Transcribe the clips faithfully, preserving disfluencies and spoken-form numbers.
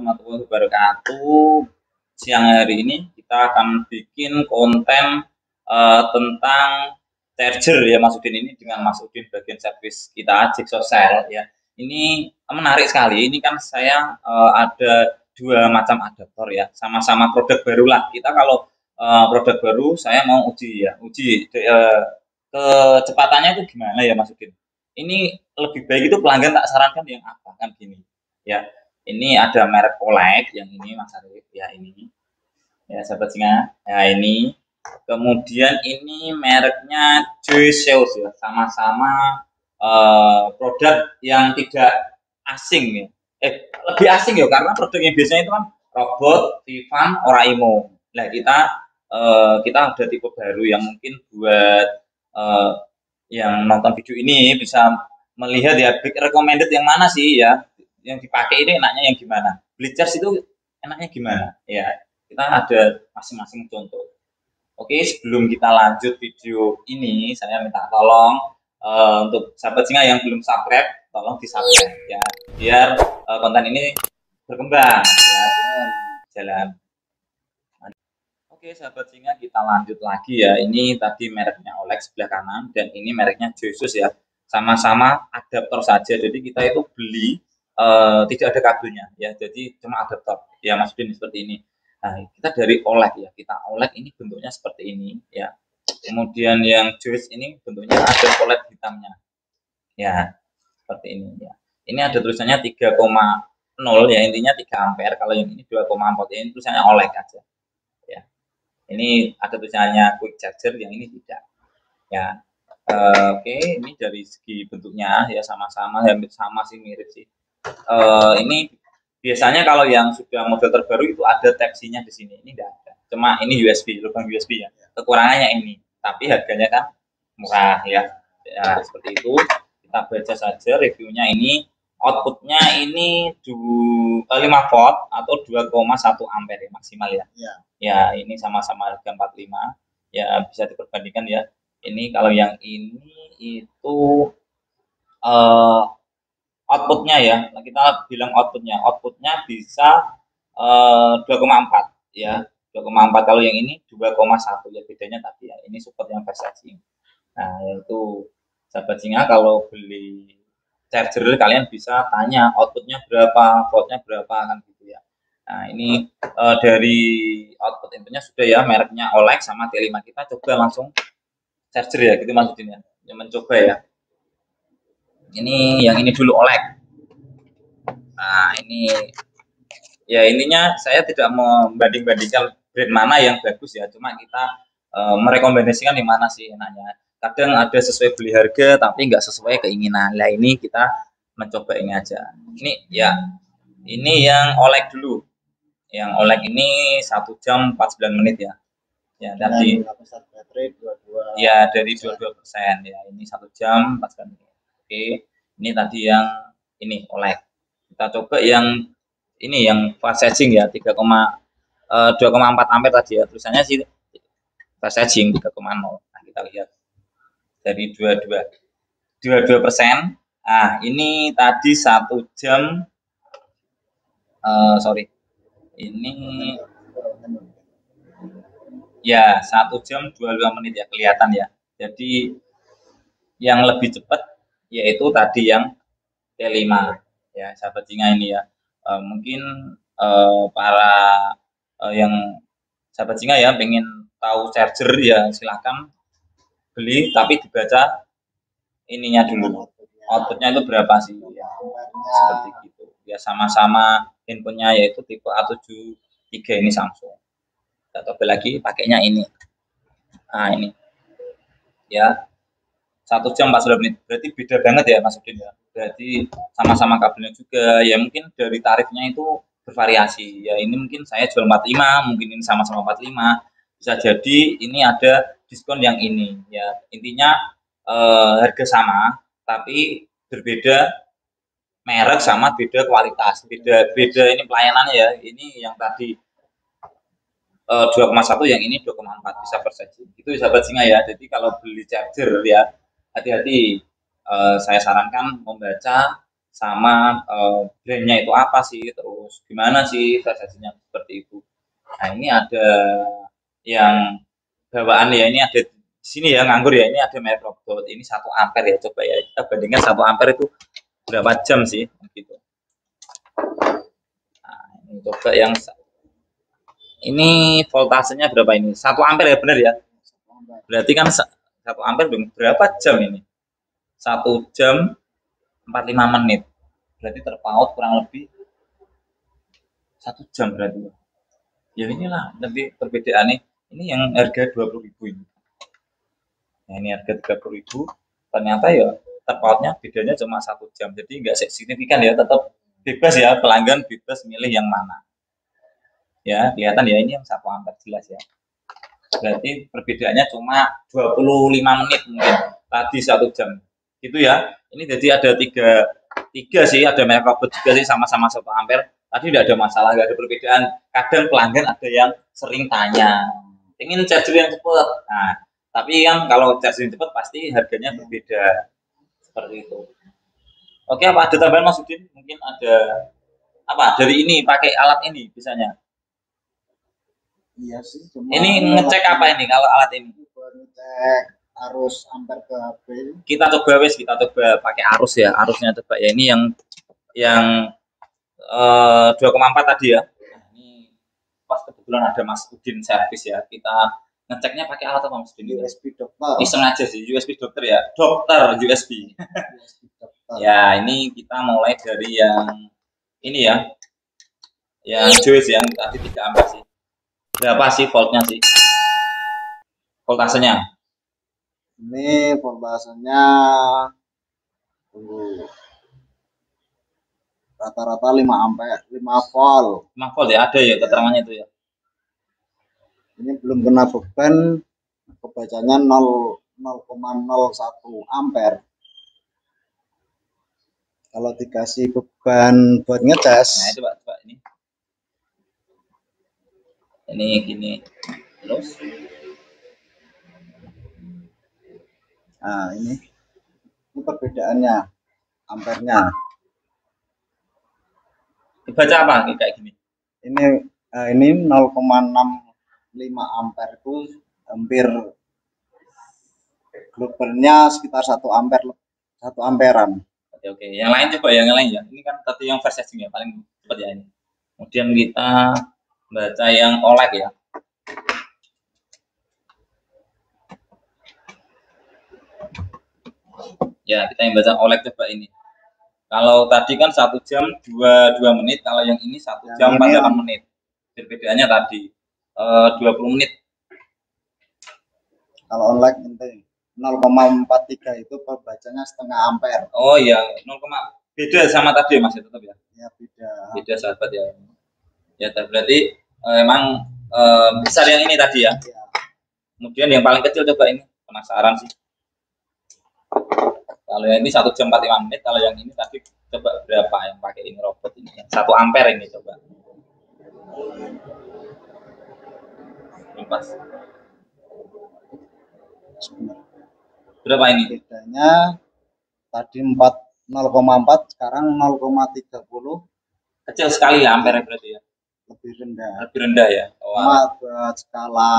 warahmatullahi wabarakatuh. Siang hari ini kita akan bikin konten uh, tentang charger ya Mas Udin, ini dengan Mas Udin bagian service kita Jigsaw Cell ya. Ini menarik sekali. Ini kan saya uh, ada dua macam adaptor ya, sama-sama produk baru lah. Kita kalau uh, produk baru saya mau uji ya, uji uh, kecepatannya itu gimana ya Mas Udin. Ini lebih baik itu pelanggan tak sarankan yang apa kan gini ya. Ini ada merek Oleg yang ini Mas Arif ya, ini ya sahabat singa ya, ini kemudian ini mereknya Joseus ya, sama-sama uh, produk yang tidak asing ya, eh lebih asing ya karena produk yang biasanya itu kan robot, Vivan, Oraimo. Nah kita uh, kita ada tipe baru yang mungkin buat uh, yang nonton video ini bisa melihat ya, recommended yang mana sih ya, yang dipakai ini enaknya yang gimana, beli charge itu enaknya gimana ya, kita ada masing-masing contoh. Oke, sebelum kita lanjut video ini saya minta tolong uh, untuk sahabat singa yang belum subscribe tolong di subscribe ya, biar uh, konten ini berkembang ya, jalan. Oke sahabat singa, kita lanjut lagi ya. Ini tadi mereknya Oleg sebelah kanan dan ini mereknya Joseus ya. Sama-sama adaptor saja. Jadi kita itu beli uh, tidak ada kabelnya ya. Jadi cuma adaptor. Ya Mas Udin seperti ini. Nah, kita dari Oleg ya. Kita Oleg ini bentuknya seperti ini ya. Kemudian yang Joseus ini bentuknya ada OLED hitamnya. Ya, seperti ini ya. Ini ada tulisannya tiga koma nol ya, intinya tiga ampere. Kalau yang ini dua koma empat ya, ini tulisannya Oleg aja. Ini ada tulisannya quick charger, yang ini tidak ya. Uh, oke, okay. Ini dari segi bentuknya ya sama-sama hampir sama sih, mirip sih. Uh, ini biasanya kalau yang sudah model terbaru itu ada Type-C-nya di sini, ini tidak ada, cuma ini U S B, lubang U S B ya. Kekurangannya ini, tapi harganya kan murah ya. Ya seperti itu. Kita baca saja reviewnya. Ini outputnya ini lima volt atau dua koma satu ampere ya, maksimal ya. Ya. Ya, ini sama-sama harga empat puluh lima. Ya, bisa diperbandingkan ya. Ini kalau yang ini itu uh, outputnya ya. Kita bilang outputnya. Outputnya bisa uh, dua koma empat ya. dua koma empat. Kalau yang ini dua koma satu ya, bedanya tadi ya. Ini support yang fast charging. Nah, yaitu sahabat singa kalau beli charger kalian bisa tanya outputnya berapa, voltnya berapa kan gitu ya. Nah ini e, dari output inputnya sudah ya, mereknya Oleg sama T lima. Kita coba langsung charger ya gitu maksudnya, ya, mencoba ya. Ini yang ini dulu Oleg. Nah ini ya, intinya saya tidak membanding-bandingkan brand mana yang bagus ya, cuma kita e, merekomendasikan di mana sih enaknya. Kadang ada sesuai beli harga tapi nggak sesuai keinginan. Nah ini kita mencoba ini aja. Ini ya, ini yang Oleg dulu. Yang Oleg ini satu jam empat puluh sembilan menit ya. Ya tadi. Ya dari dua puluh dua persen ya. Ini satu jam empat puluh sembilan menit. Oke. Ini tadi yang ini Oleg. Kita coba yang ini yang fast charging ya, tiga koma empat ampere tadi ya. Tulisannya sih fast charging tiga koma nol. Nah kita lihat. Dari dua puluh dua persen. Nah ini tadi satu jam uh, sorry ini ya satu jam dua puluh lima menit ya, kelihatan ya. Jadi yang lebih cepat yaitu tadi yang T lima ya sahabat singa ini ya. Uh, mungkin uh, para uh, yang sahabat singa ya pengen tahu charger ya silahkan beli, tapi dibaca ininya dulu, outputnya itu berapa sih ya, seperti gitu ya. Sama-sama handphonenya yaitu tipe A tujuh tiga, ini Samsung. Kita coba lagi pakainya ini. Nah ini ya satu jam empat puluh menit, berarti beda banget ya Mas Udin ya. Berarti sama-sama kabelnya juga ya, mungkin dari tarifnya itu bervariasi ya. Ini mungkin saya jual empat puluh lima, mungkin ini sama-sama empat puluh lima, bisa jadi ini ada diskon yang ini ya. Intinya eh, harga sama tapi berbeda merek sama beda kualitas, beda beda ini pelayanannya ya. Ini yang tadi eh, dua koma satu, yang ini dua koma empat, bisa persaji. Itu sahabat singa ya. Jadi kalau beli charger ya hati-hati, eh, saya sarankan membaca sama uh, brandnya itu apa sih, terus gimana sih versi-nya seperti itu. Nah ini ada yang bawaan ya, ini ada di sini ya nganggur ya, ini ada merek robot, ini satu ampere ya, coba ya kita bandingkan satu ampere itu berapa jam sih gitu. Nah, ini coba yang ini voltasenya berapa ini, satu ampere ya, benar ya, berarti kan satu ampere berapa jam ini, satu jam empat puluh lima menit, berarti terpaut kurang lebih satu jam berarti ya. Inilah nanti perbedaannya, ini yang harga dua puluh ribu ini. Nah, ini harga tiga puluh ribu, ternyata ya terpautnya bedanya cuma satu jam, jadi nggak signifikan ya, tetap bebas ya, pelanggan bebas milih yang mana. Ya, kelihatan ya, ini yang satu ampere jelas ya. Berarti perbedaannya cuma dua puluh lima menit mungkin, tadi satu jam. Gitu ya. Ini jadi ada tiga, tiga sih, ada merek robot juga sih, sama-sama satu ampere. Tadi tidak ada masalah, nggak ada perbedaan. Kadang pelanggan ada yang sering tanya, ingin charger yang cepat. Nah, tapi kan kalau charger yang cepat pasti harganya berbeda. Seperti itu. Oke, apa ada tambahan Mas Udin? Mungkin ada apa dari ini pakai alat ini bisanya? Iya sih, cuma ini ngecek apa ini kalau alat ini? Ngecek arus ampere ke H P. Kita coba wes, kita coba pakai arus ya, arusnya coba ya. Ini yang yang eh, dua koma empat tadi ya. Nah, ini pas kebetulan ada Mas Udin servis ya. Kita ngeceknya pakai alat apa Mas Udin? U S B dokter. Iseng aja sih, U S B dokter ya. Dokter U S B. U S B dokter. Ya, ini kita mulai dari yang ini ya. Yang Joyce yang tadi tiga ampere sih. Berapa sih voltnya sih? Voltasenya? Ini voltasenya tunggu. Rata-rata lima ampere, lima volt. lima volt ya, ada ya keterangannya itu ya. Ini belum kena beban, kebacanya nol koma nol satu ampere. Kalau dikasih beban buat ngecas, nah itu Pak, Pak ini. Ini gini. Terus nah ini ini perbedaannya ampernya. Dibaca apa kayak gini? Ini uh, ini nol koma enam lima ampere itu hampir globalnya sekitar satu ampere, satu amperan. Oke, oke. Yang lain coba ya, yang lain ya. Ini kan tadi yang fast charging ya, paling cepat ya ini. Kemudian kita baca yang O L E D ya. Ya, kita yang baca O L E D coba ini. Kalau tadi kan satu jam dua dua menit, kalau yang ini satu jam empat puluh delapan menit. Perbedaannya tadi eh, dua puluh menit. Kalau online penting nol koma empat tiga itu pembacanya setengah ampere. Oh iya, nol, beda sama tadi ya Mas, tetap ya. Ya beda. Beda sahabat ya. Ya berarti eh, emang eh, besar yang ini tadi ya. Ya. Kemudian yang paling kecil coba ini, penasaran sih. Kalau yang ini satu jam empat puluh lima menit, kalau yang ini tadi coba berapa yang pakai ini robot ini? Satu ampere ini coba. Pas. Berapa ini? Bedanya tadi empat nol koma empat, sekarang nol koma tiga nol. Kecil sekali ya ampere berarti ya. Lebih rendah. Lebih rendah ya. Oh, cuma buat skala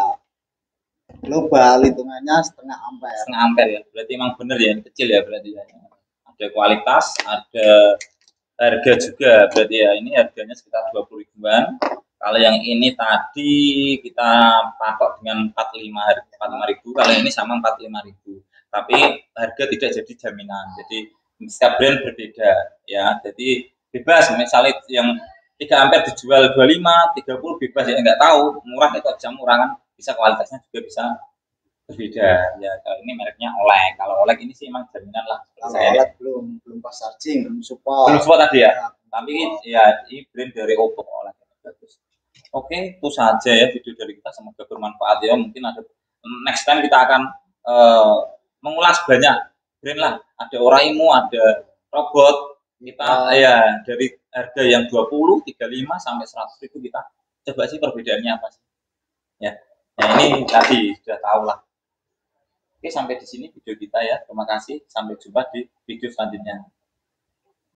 global hitungannya setengah ampere. Setengah ampere ya. Berarti emang bener ya, ini kecil ya berarti ya. Ada kualitas, ada harga juga berarti ya. Ini harganya sekitar dua puluh ribuan. Kalau yang ini tadi kita patok dengan empat puluh lima ribu, kalau ini sama empat puluh lima ribu. Tapi harga tidak jadi jaminan. Jadi setiap brand berbeda ya. Jadi bebas, misalnya yang tiga ampere dijual dua puluh lima, tiga puluh bebas ya, nggak tahu murah itu bisa murah kan, bisa kualitasnya juga bisa berbeda ya. Kalau ini mereknya O L E D, kalau O L E D ini sih emang jaminan lah. Kalau O L E D belum belum pas charging, belum support. Belum support tadi ya, ya. Tapi ya ini brand dari Oppo O L E D bagus. Oke, itu saja ya video dari kita, semoga bermanfaat ya. Mungkin ada next time kita akan uh, mengulas banyak brand lah, ada Oraimo, ada robot. Kita ya dari harga yang dua puluh, tiga puluh lima sampai seratus ribu kita coba sih perbedaannya apa sih. Ya. Nah, ini tadi sudah tahu lah. Oke, sampai di sini video kita ya. Terima kasih. Sampai jumpa di video selanjutnya.